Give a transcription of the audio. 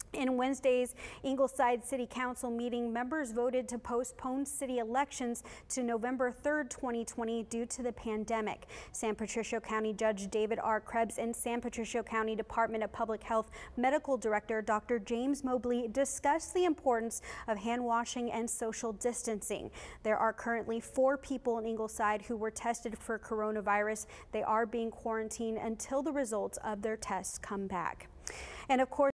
In Wednesday's Ingleside City Council meeting, members voted to postpone city elections to November 3rd, 2020 due to the pandemic. San Patricio County Judge David R. Krebs and San Patricio County Department of Public Health Medical Director Dr. James Mobley discussed the importance of hand washing and social distancing. There are currently 4 people in Ingleside who were tested for coronavirus. They are being quarantined until the results of their tests come back. And of course,